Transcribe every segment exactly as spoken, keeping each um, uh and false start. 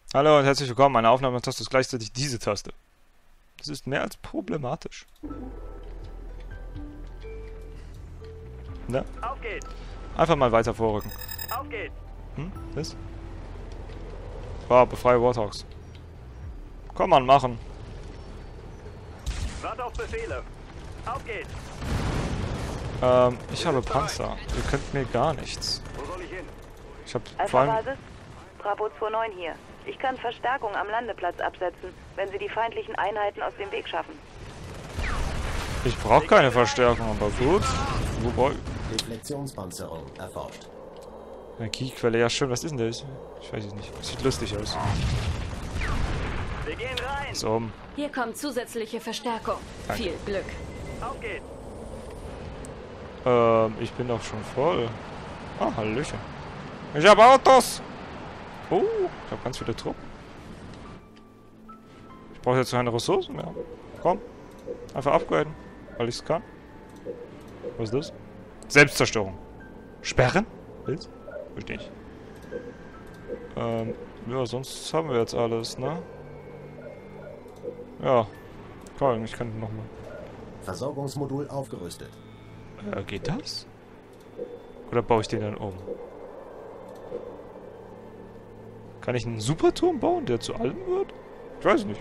Hallo und herzlich willkommen. Meine Aufnahmetaste ist gleichzeitig diese Taste. Das ist mehr als problematisch. Ne? Auf geht's! Einfach mal weiter vorrücken. Auf geht's! Hm? Was? Wow, befreie Warthogs. Komm man, machen. Wart auf Befehle! Auf geht's! Ähm, ich habe Panzer. Ihr könnt mir gar nichts. Wo soll ich hin? Ich habe vor allem... Alpha-Basis, Bravo zwei neun hier. Ich kann Verstärkung am Landeplatz absetzen, wenn Sie die feindlichen Einheiten aus dem Weg schaffen. Ich brauche keine Verstärkung, aber gut. Wobei... Deflektionspanzerung erforscht. Energiequelle, ja schön. Was ist denn das? Ich weiß es nicht. Sieht lustig aus. Wir gehen rein! So. Hier kommt zusätzliche Verstärkung. Danke. Viel Glück. Auf geht's! Ähm, ich bin doch schon voll. Ah, Hallöchen. Ich habe Autos! Oh, ich habe ganz viele Truppen. Ich brauche jetzt keine Ressourcen mehr. Komm. Einfach upgraden, weil ich es kann. Was ist das? Selbstzerstörung. Sperren? Willst? Verstehe ich. Ähm, ja, sonst haben wir jetzt alles, ne? Ja. Komm, ich könnte nochmal. Versorgungsmodul aufgerüstet. Äh, geht das? Oder baue ich den dann um? Kann ich einen Superturm bauen, der zu allem wird? Ich weiß nicht.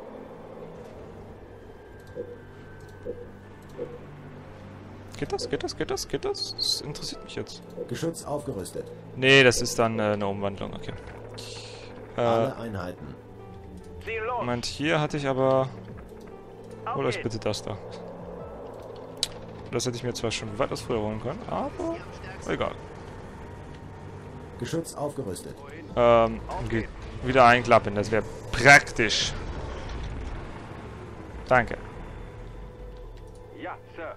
Geht das? Geht das? Geht das? Geht das? Das interessiert mich jetzt. Geschütz aufgerüstet. Nee, das ist dann äh, eine Umwandlung, okay. Äh, Alle Einheiten. Zieh los! Moment, hier hatte ich aber... Auf Hol euch geht's. bitte das da. Das hätte ich mir zwar schon weitaus früher holen können, aber... Egal. Geschütz aufgerüstet. Ähm, geht wieder einklappen, das wäre praktisch. Danke. Ja, Sir!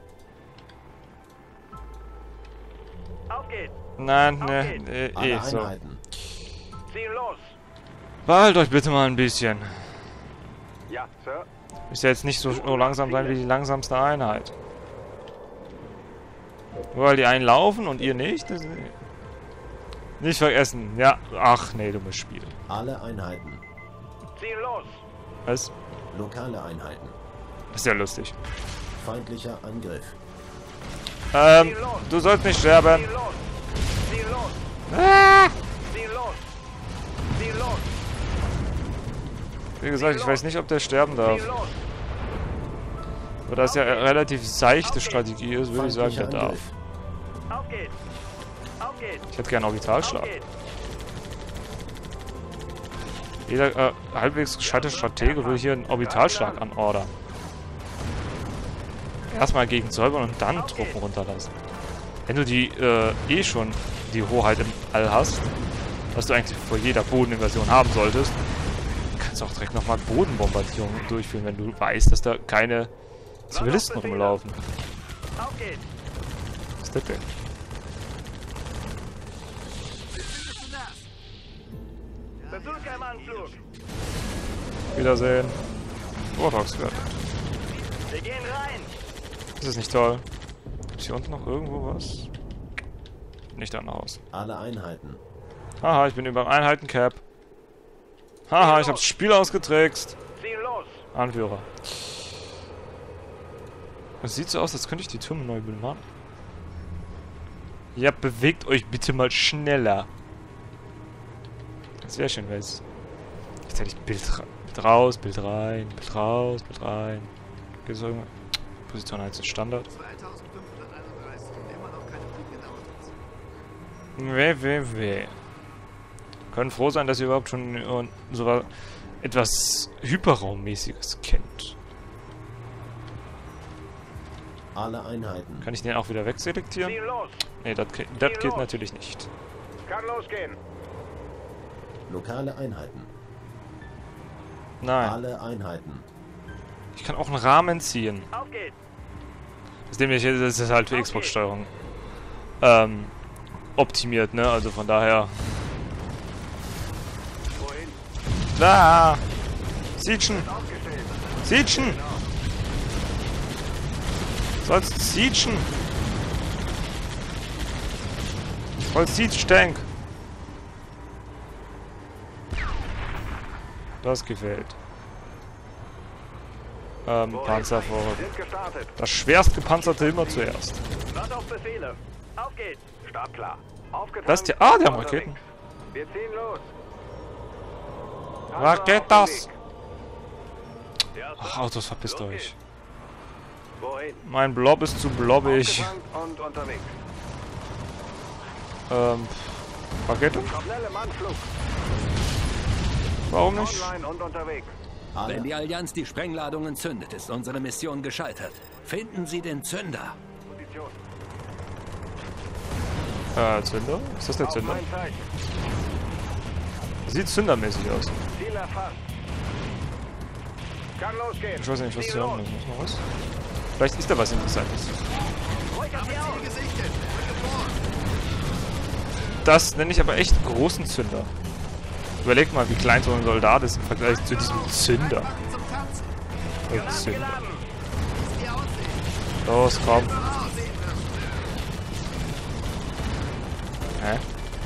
Auf geht's! Nein, ne, Okay. äh, Alle eh, so. Einheiten. Zieh los! Behaltet euch bitte mal ein bisschen. Ja, Sir! Ist ja jetzt nicht so, so langsam sein wie die langsamste Einheit. Nur weil die einen laufen und ihr nicht? Das nicht vergessen. Ja, ach nee, dummes Spiel. Alle Einheiten. Zieh los! Was? Lokale Einheiten. Ist ja lustig. Feindlicher Angriff. Ähm, du sollst nicht sterben. Zieh los! Zieh los! Ah! Zieh los! Zieh los! Wie gesagt, ich weiß nicht, ob der sterben darf. Zieh los! Aber da es ja eine relativ seichte Strategie ist, würde ich sagen, der Feindlicher darf. Angriff. Auf geht's! Auf geht's! Ich hätte gerne Auf Orbitalschlag. geht's! Jeder äh, halbwegs gescheite Stratege würde hier einen Orbitalschlag anordern. Erstmal gegen säubern und dann Truppen runterlassen. Wenn du die äh, eh schon die Hoheit im All hast, was du eigentlich vor jeder Bodeninvasion haben solltest, kannst du auch direkt nochmal Bodenbombardierungen durchführen, wenn du weißt, dass da keine Zivilisten rumlaufen. Auf geht's! Was ist das denn? Berserker im Anflug! Wiedersehen. Warthogs gehört. Wir gehen rein! Das ist nicht toll. Gibt hier unten noch irgendwo was? Nicht da nach Haus. Alle Einheiten. Haha, ich bin über Einheiten-Cap. Haha, ich hab's Spiel ausgetrickst. Zieh los! Anführer. Es sieht so aus, als könnte ich die Türme neu bemannen. Ja, bewegt euch bitte mal schneller. Das wäre schön, weil es... Jetzt hätte ich Bild, Bild raus, Bild rein, Bild raus, Bild rein. Geht so irgendwann? Position eins ist Standard. zweitausendfünfhunderteinunddreißig und immer noch keine Flug gedauert. Weh, weh, weh. Können froh sein, dass ihr überhaupt schon äh, so was, etwas Hyperraummäßiges kennt. Alle Einheiten. Kann ich den auch wieder wegselektieren? Zieh los! Ne, das geht natürlich nicht. Kann losgehen! Lokale Einheiten. Nein. Alle Einheiten. Ich kann auch einen Rahmen ziehen. Auf geht's! Das nämlich das ist halt für Xbox-Steuerung ähm, optimiert, ne? Also von daher. Wohin? Da! Sietchen! Aufgestellt! Sietchen! Sollst sietchen! Voll Sietch-Tank! Das gefällt. Ähm, Panzervorrat. Sind gestartet. Das schwerst gepanzerte immer zuerst. Wart auf Befehle. Auf geht's. Startklar. Aufgetankt. Das ist die... Ah, die haben Unterwegs. Raketen. Wir ziehen los. Raketas! Ja, Ach, Autos, verpisst Los euch. geht's. Wohin? Mein Blob ist zu blobbig. Aufgetankt und unterwegs. Ähm... Rakete? Schnelle Mannflug. Warum nicht? Online und unterwegs. Alle Wenn die Allianz die Sprengladungen zündet, ist unsere Mission gescheitert. Finden Sie den Zünder. Position. Äh, Zünder? Ist das der Auf Zünder? mein Zeichen. Sieht zündermäßig aus. Ziel erfasst. Kann losgehen. Ich weiß nicht, was Ziel die haben. los. Muss noch was? Vielleicht ist da was Interessantes. Das nenne ich aber echt großen Zünder. Überlegt mal, wie klein so ein Soldat ist im Vergleich zu diesem Zünder. Der Zünder. Los, komm. Hä?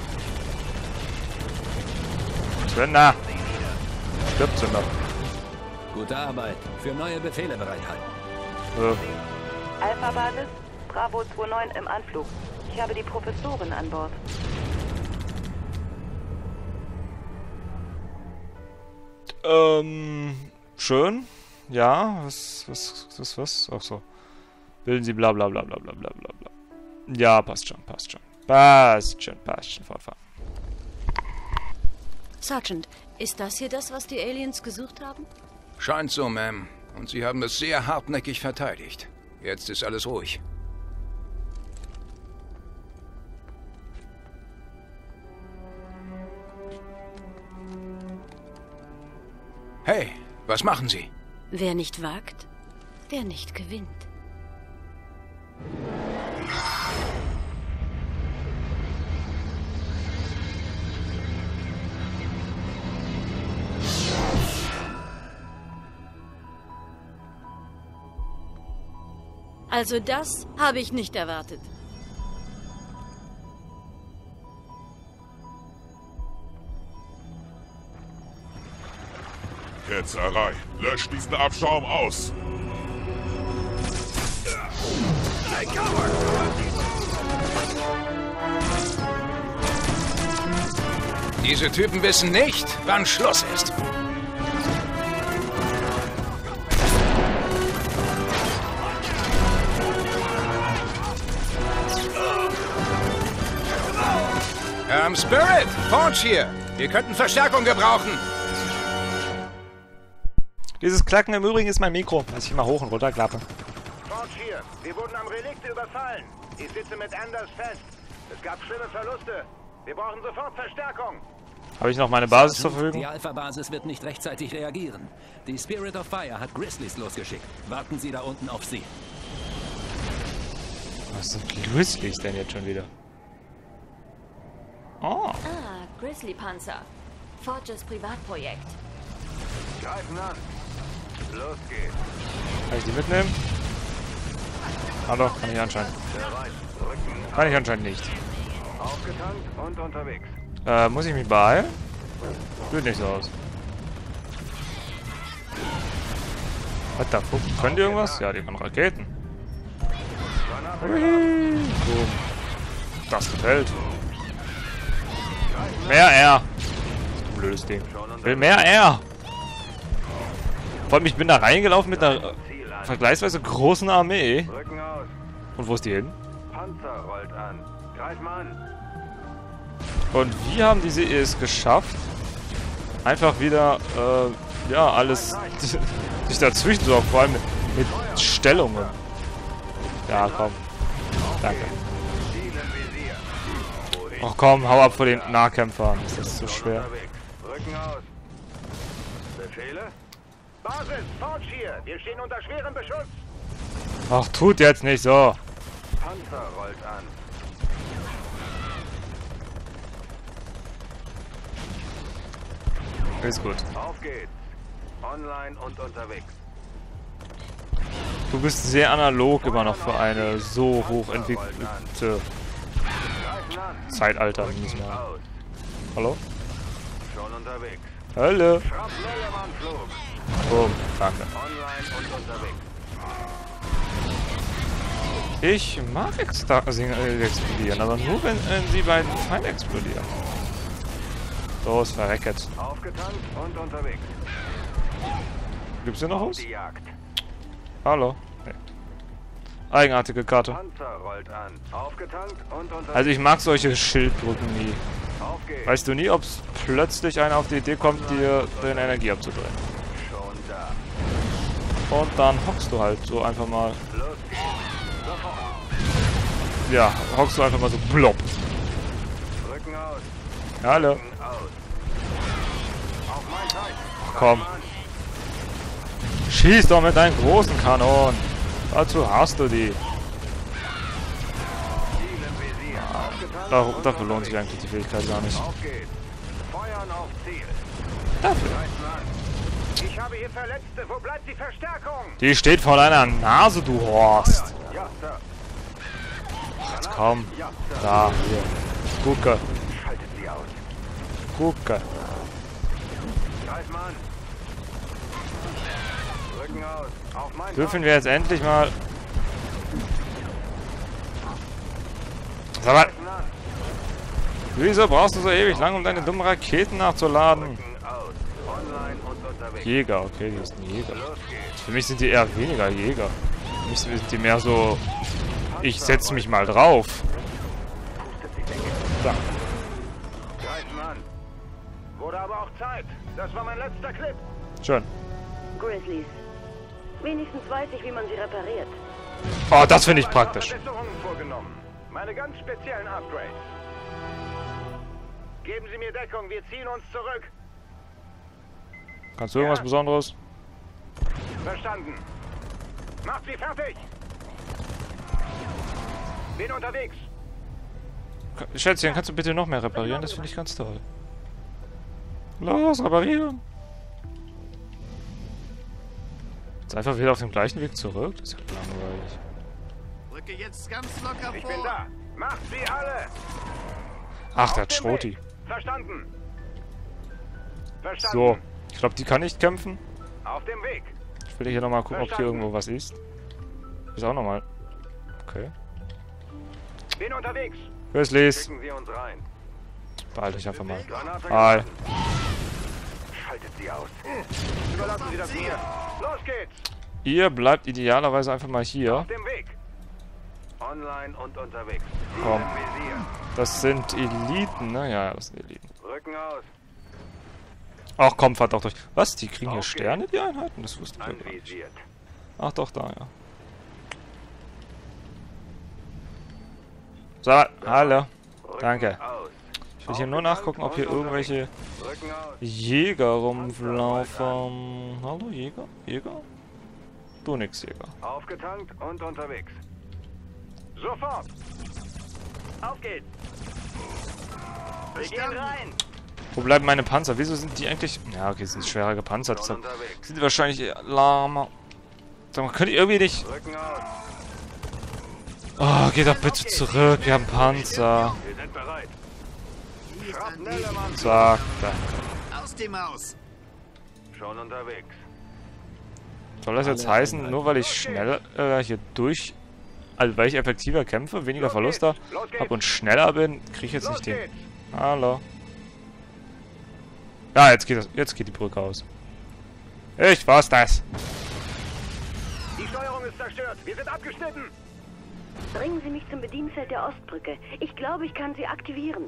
Zünder! Stirb, Zünder. Gute Arbeit. Für neue Befehle bereithalten. Äh, Alpha-Basis, Bravo zwei neun im Anflug. Ich habe die Professorin an Bord. Ähm, schön. Ja, was, was, was, was? Ach so. Bilden Sie bla bla bla bla bla bla bla bla. Ja, passt schon, passt schon. Passt schon, passt schon, Vorfahren. Sergeant, ist das hier das, was die Aliens gesucht haben? Scheint so, Ma'am. Und Sie haben es sehr hartnäckig verteidigt. Jetzt ist alles ruhig. Hey, was machen Sie? Wer nicht wagt, der nicht gewinnt. Also das habe ich nicht erwartet. Ketzerei. Löscht diesen Abschaum aus. Diese Typen wissen nicht, wann Schluss ist. Ähm, Spirit, Forge hier. Wir könnten Verstärkung gebrauchen. Dieses Klacken im Übrigen ist mein Mikro, was ich immer hoch und runter klappe. Forge hier. Wir wurden am Relikt überfallen. Ich sitze mit Anders fest. Es gab schlimme Verluste. Wir brauchen sofort Verstärkung. Habe ich noch meine Basis zur Die Verfügung? Alpha-Basis wird nicht rechtzeitig reagieren. Die Spirit of Fire hat Grizzlies losgeschickt. Warten Sie da unten auf sie. Was sind die Grizzlies denn jetzt schon wieder? Oh, Ah, Grizzly-Panzer. Forges Privatprojekt. Greifen an. Los geht's. kann ich die mitnehmen? Ah doch, kann ich anscheinend. Bereit. Rücken. Kann ich anscheinend nicht. Aufgetankt und unterwegs. Äh, muss ich mich beeilen? Sieht nicht so aus. Was da? Können die irgendwas? Ja, die können Raketen. Hui. Boom. Das gefällt. Mehr R. Blödes Ding. Will mehr R. Vor allem, ich bin da reingelaufen mit einer äh, vergleichsweise großen Armee. Rücken aus. Und wo ist die hin? Panzer rollt an. Greif mal an. Und wie haben diese es geschafft, einfach wieder, äh, ja, alles sich dazwischen zu vor allem mit, mit Stellungen. Ja, komm. Danke. Ziel im Visier. Wohin? Ach komm, hau ab vor den Nahkämpfern. Das ist so schwer. Unterwegs. Rücken aus. Befehle? Basis, Forge hier. Wir stehen unter schwerem Beschuss. Ach, tut jetzt nicht so. Panzer rollt an. Ist gut. Auf geht's. Online und unterwegs. Du bist sehr analog immer noch für eine so hochentwickelte Greifen an. Zeitalter, muss ich mal. Aus. Hallo? Schon unterwegs. Hölle. Schrapnell im Anflug. Boom, danke. Online und unterwegs. Ich mag extra also, äh, explodieren, aber nur wenn äh, sie bei den Feind explodieren. Los, verrecket. Aufgetankt und unterwegs. Gibt's hier noch was? Die Jagd. Hallo. Nee. Eigenartige Karte. Panzer rollt an. Aufgetankt und unterwegs. Also ich mag solche Schildbrücken nie. Auf geht's. Weißt du nie, ob es plötzlich einer auf die Idee kommt, dir deine Energie abzudrehen. Schon da. Und dann hockst du halt so einfach mal. Los geht's. Sofort. Ja, hockst du einfach mal so plopp. Rücken aus. Hallo. Rücken aus. Auf mein Zeit. Komm. Schieß doch mit deinen großen Kanonen. Dazu hast du die. Ziel im Visier. Aufgetankt Da, und dafür lohnt unterwegs. sich eigentlich die Fähigkeit gar nicht. Auf geht's. Feuern auf Ziel. Dafür. Greifen an. Ich habe hier Verletzte. Wo bleibt die Verstärkung? Die steht vor deiner Nase, du Horst. Ja, Sir. Jetzt komm. Ja, Sir. Da, hier. Gucke. Schaltet sie aus. Gucke. Greifen an. Rücken aus. Auf mein Dürfen wir jetzt endlich mal... Sag mal, Greifen an. wieso brauchst du so ewig lang, um deine dummen Raketen nachzuladen? Rücken aus. Online und unterwegs. Jäger, okay, die ist ein Jäger. Los geht's. Für mich sind die eher weniger Jäger. Für mich sind die mehr so... Ich setze mich mal drauf. Da. Greifen an. Wurde aber auch Zeit. Das war mein letzter Clip. Schön. Grizzlies. Wenigstens weiß ich, wie man sie repariert. Oh, das finde ich Ein paar praktisch. Verbesserungen vorgenommen. Meine ganz speziellen Upgrades. Geben Sie mir Deckung. Wir ziehen uns zurück. Kannst du irgendwas Ja. Besonderes? Verstanden. Macht sie fertig. Bin unterwegs. Schätzchen, kannst du bitte noch mehr reparieren? Das finde ich ganz toll. Los, reparieren. Jetzt einfach wieder auf dem gleichen Weg zurück? Das ist ja langweilig. Rücke jetzt ganz locker Ich vor. bin da. Macht sie alle. Ach, der Auf hat dem Schroti. Weg. Verstanden. Verstanden. So, ich glaube, die kann nicht kämpfen. Auf dem Weg. Ich will hier nochmal gucken, ob hier Verstanden. irgendwo was ist. Ist auch nochmal. Okay. Bin unterwegs. Grizzlies. Schicken Sie uns rein. Behalte ich einfach mal. Granate Hi. geladen. Schaltet sie aus. Überlassen Sie das mir. Los geht's. Ihr bleibt idealerweise einfach mal hier. Auf dem Weg. Online und unterwegs. Ziel Komm. im Visier. Das sind Eliten, ne? Ja, das sind Eliten. Rücken aus. Ach komm, fahrt doch durch. Was? Die kriegen hier Okay. Sterne, die Einheiten? Das wusste ich ja gar nicht. Anvisiert. Ach doch, da, ja. So, hallo. Rücken Danke. aus. Ich will hier nur nachgucken, ob hier irgendwelche Rücken aus. Jäger rumlaufen. Hallo, Jäger? Jäger? Du nix, Jäger. Aufgetankt und unterwegs. Sofort. Auf geht's. Wir gehen Verstanden. rein. Wo bleiben meine Panzer? Wieso sind die eigentlich... Ja, okay, es sind schwerer gepanzert. Schon Deshalb unterwegs. sind die wahrscheinlich eher lahmer. Sag mal, könnt ihr irgendwie nicht... Rücken aus. Oh, geht doch bitte zurück. Wir haben Panzer. Wir sind bereit. Hier ist ein Schrapnell im Anflug. Zack, danke. Aus dem Haus. Schon unterwegs. Soll das jetzt heißen, nur weil ich schneller äh, hier durch... Also weil ich effektiver kämpfe, weniger Los Verluste geht's. Los geht's. habe und schneller bin, kriege ich jetzt Los nicht den... geht's. Hallo. Ja, jetzt geht das, jetzt geht die Brücke aus. Ich war's das. Die Steuerung ist zerstört. Wir sind abgeschnitten. Bringen Sie mich zum Bedienfeld der Ostbrücke. Ich glaube, ich kann sie aktivieren.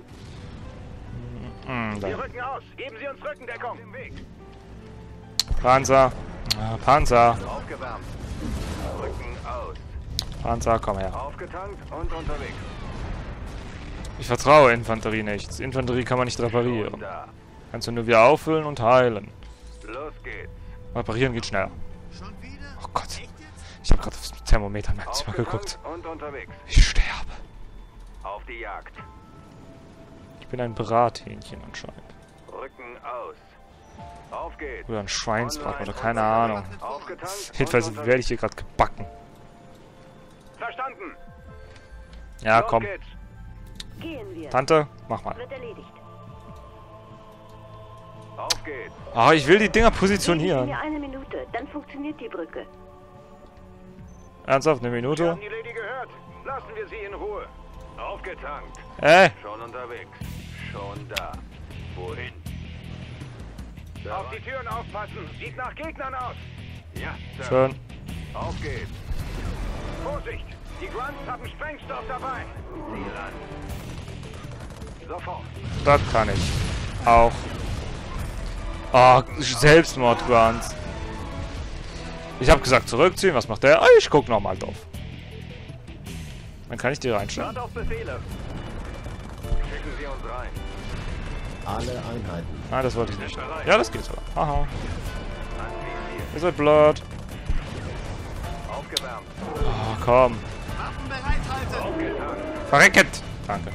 Hm, Wir da. rücken aus. Geben Sie uns Rückendeckung. Auf dem Weg. Panzer. Ah, Panzer. Aufgewärmt. Rücken aus. Panzer, komm her. Aufgetankt und unterwegs. Ich vertraue Infanterie nicht. Infanterie kann man nicht Und reparieren. da. Kannst du nur wieder auffüllen und heilen. Los geht's. Reparieren geht schneller. Schon wieder? Oh Gott. Echt jetzt? Ich habe gerade aufs Thermometer im Zimmer geguckt. Aufgetankt und unterwegs. Ich sterbe. Auf die Jagd. Ich bin ein Brathähnchen anscheinend. Rücken aus. Auf geht's. Oder ein Schweinsbraten oder Online keine und Ahnung. unterwegs. Aufgetankt Jedenfalls und werde ich hier gerade gebacken. Verstanden. Ja, Los komm. Gehen wir. Tante, mach mal. Wird erledigt. Auf geht's. Ah, ich will die Dinger Geben Sie positionieren. mir eine Minute, dann funktioniert die Brücke. Ernsthaft, eine Wir Minute? haben die Lady gehört. Lassen wir sie in Ruhe. Aufgetankt. Ey, Schon unterwegs. Schon da. Wohin? Auf die Türen aufpassen. Sieht nach Gegnern aus. Ja, Sir. schön. Auf geht's. Vorsicht! Die Grunts haben Sprengstoff dabei. Ziel an. Sofort. Das kann ich. Auch. Ah, Selbstmord-Grunts. Ich habe gesagt zurückziehen. Was macht der? Ah, ich guck nochmal drauf. Dann kann ich die reinstellen. Start auf Befehle. Schicken Sie uns rein. Alle Einheiten. Nein, das wollte ich nicht. Ja, das geht sogar. Aha. Anvisiert. Ihr seid blöd. Aufgewärmt. Ah, komm. Waffen bereithalten. Aufgetankt. Verrecket. Danke.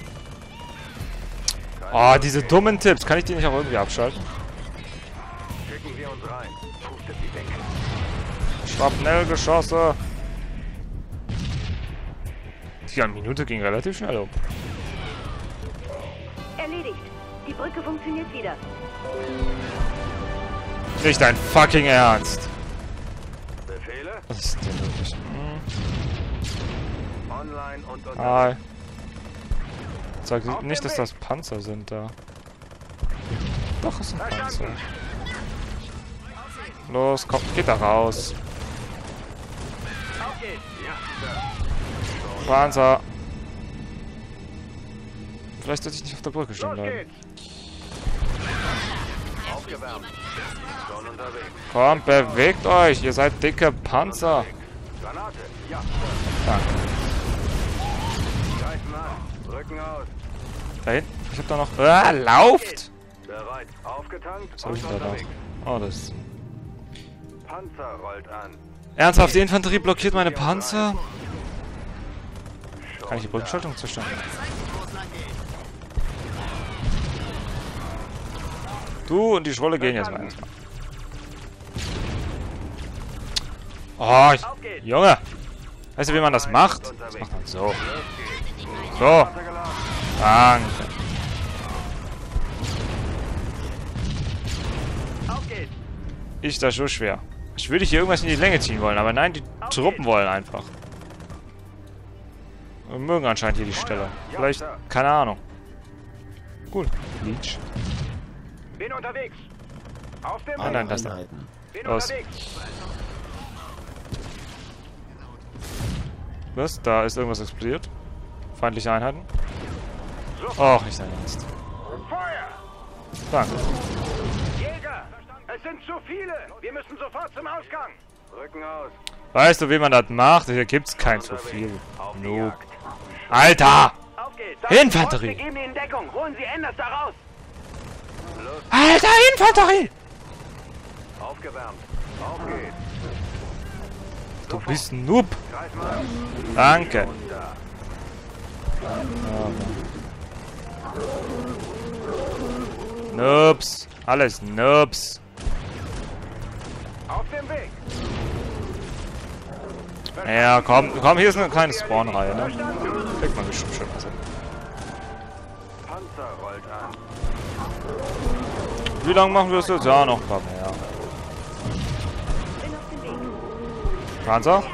Oh, diese dummen Tipps. Kann ich die nicht auch irgendwie abschalten? Schicken Sie uns rein. Pustet sie weg. Schrapnellgeschosse. Die eine Minute ging relativ schnell um. Erledigt. Die Brücke funktioniert wieder. Nicht dein fucking Ernst. Befehle. Was ist denn wirklich? Hm. Online und unterwegs. Hi. Sag nicht, dass das Panzer sind da. Doch, es sind Panzer. Verstanden. Los, komm, geht da raus. Auf geht's. Ja, Sir. Panzer. Vielleicht sollte ich nicht auf der Brücke stehen Los bleiben. geht's. Aufgewärmt. Schon unterwegs. Komm, bewegt euch. Ihr seid dicke Panzer. Granate. Ja, Sir. Danke. Greifen an. Rücken aus. Da hinten. Ich hab da noch... Ah, lauft! Bereit. Aufgetankt Was hab und ich denn da noch? unterwegs. Oh, das... Panzer rollt an. Ernsthaft, die Infanterie blockiert meine Panzer? Schon Kann ich die da. Brückenschaltung zerstören? Du und die Schrolle gehen jetzt mal erstmal. Oh, ich, Junge! Weißt du, wie man das macht? Das macht man so. So. Danke. Auf geht's. Ich das so schwer. Ich würde hier irgendwas in die Länge ziehen wollen, aber nein, die Truppen wollen einfach. Wir mögen anscheinend hier die Stelle. Vielleicht, keine Ahnung. Gut. Leech. Bin unterwegs. Auf dem Ah, Weg. nein, das da. Einheiten. Bin Los. unterwegs. Was? Da ist irgendwas explodiert. Feindliche Einheiten. Och, nicht dein Ernst. Feuer! Danke. Jäger! Es sind zu viele! Wir müssen sofort zum Ausgang! Rücken aus. Weißt du, wie man das macht? Hier gibt's kein zu viel. Auf die Noob. Jagd. Alter! Auf geht's! Infanterie! Wir geben Ihnen Deckung! Holen Sie Enders da raus! Alter, Infanterie! Aufgewärmt. Auf geht's. Du bist ein Noob. Greif mal. Danke. Und da. Noobs. Alles Noobs. Auf dem Weg. Ja, komm, komm, hier ist eine kleine Spawnreihe, ne? Kriegt man bestimmt schon was hin. Panzer rollt an. Wie lange machen wir das jetzt? Ja, noch ein paar mehr. Bin auf dem Weg. Panzer?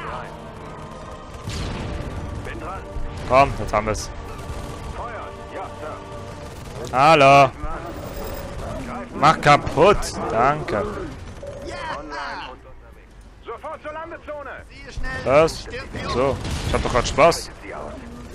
Bin dran. Komm, jetzt haben wir's. Feuer. Ja, Sir. Hallo. Greif Mach kaputt. Danke. online und unterwegs. Sofort zur Landezone. Siehe schnell. Was? Stirb wie So, ich hab doch grad Spaß. Sie aus.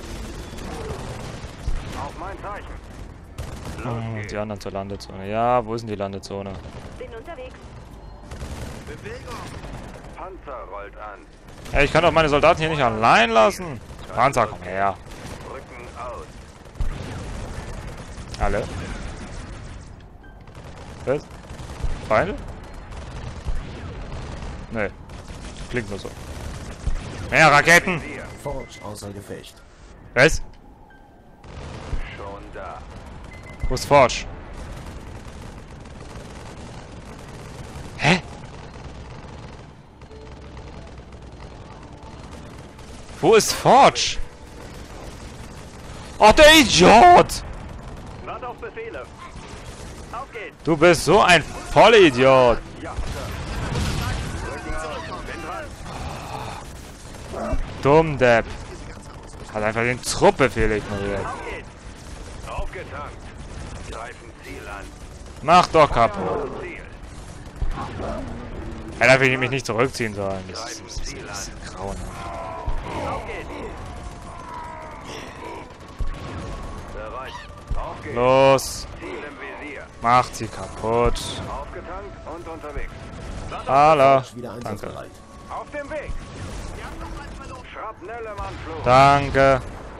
Auf mein Zeichen. Hm, die anderen zur Landezone. Ja, wo ist denn die Landezone? Bin unterwegs. Bewegung. Panzer rollt an. Ey, ich kann doch meine Soldaten hier nicht allein lassen. Panzer, komm her. Rücken aus. Alle. Was? Feinde? Nee. Klingt nur so. Mehr Raketen! Forge außer Gefecht. Was? Schon da. Wo ist Forge? Hä? Wo ist Forge? Oh, der Idiot! Wart auf Befehle. Auf geht's. Du bist so ein Vollidiot. Ja, Sir. Rücken aus. Bin dran. Dumm Depp. Hat einfach den Truppbefehl ignoriert. Auf geht's. Aufgetankt. Greifen Ziel an. Mach doch kaputt. Ziel. Er darf mich nicht zurückziehen sollen. Das ist, das ist, das ist grauenhaft. Auf geht's. Bereit. Auf geht's. Los. Ziel im Visier. Macht sie kaputt. Aufgetankt und unterwegs. Hallo. Wieder Danke. einsatzbereit. Auf dem Weg. Schrapnelle im Anflug. Danke.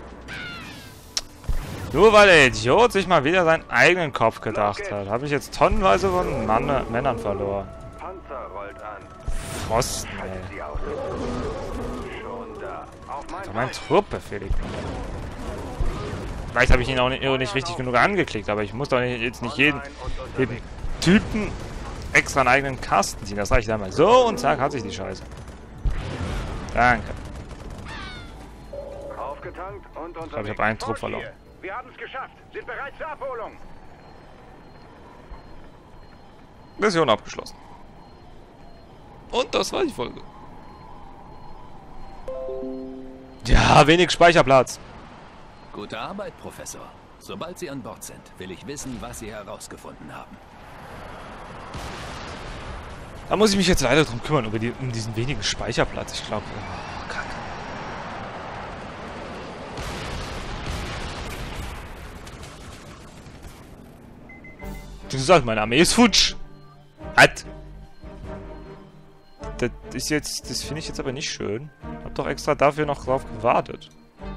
Nur weil der Idiot sich mal wieder seinen eigenen Kopf gedacht hat, habe ich jetzt tonnenweise von Mann Männern verloren. Panzer rollt an. Pfosten, ey. Sie aus. Schon da. Auf mein Mein Feind. Truppbefehl ignoriert. Vielleicht habe ich ihn auch nicht, nicht richtig genug angeklickt, aber ich muss doch nicht, jetzt nicht jeden, Online und jeden unterwegs. Typen extra einen eigenen Kasten ziehen. Das reicht einmal so und zack, hat sich die Scheiße. Danke. Aufgetankt und unterwegs. Ich glaube, ich habe einen Trupp Fort verloren. hier. Wir haben es geschafft. Sind bereit zur Abholung. Mission abgeschlossen. Und das war die Folge. Ja, wenig Speicherplatz. Gute Arbeit, Professor. Sobald Sie an Bord sind, will ich wissen, was Sie herausgefunden haben. Da muss ich mich jetzt leider drum kümmern, über die, um diesen wenigen Speicherplatz. Ich glaube, oh, Kacke. Du sagst, meine Armee ist futsch. Hat. Das ist jetzt, das finde ich jetzt aber nicht schön. Hab doch extra dafür noch drauf gewartet.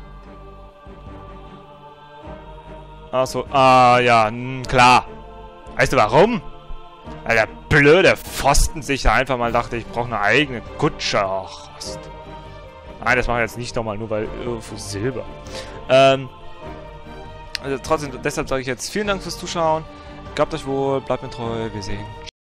Ach so, ah ja, mh, klar. Weißt du warum? Weil der blöde Pfosten sich da einfach mal dachte, ich brauche eine eigene Kutsche. Ach, was. Nein, das machen wir jetzt nicht nochmal, nur weil äh, für Silber. Ähm, also trotzdem, deshalb sage ich jetzt vielen Dank fürs Zuschauen. Gehabt euch wohl, bleibt mir treu, wir sehen.